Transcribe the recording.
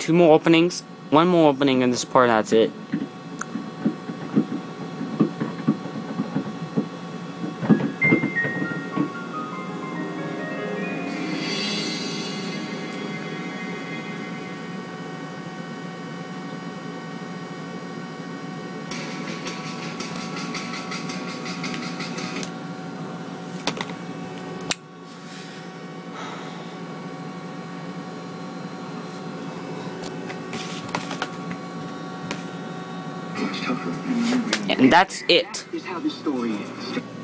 2 more openings. 1 more opening in this part, that's it. And that's it. Is how the story ends.